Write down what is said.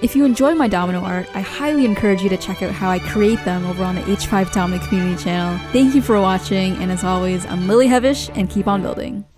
If you enjoy my domino art, I highly encourage you to check out how I create them over on the H5 Domino community channel. Thank you for watching, and as always, I'm Lily Hevesh, and keep on building.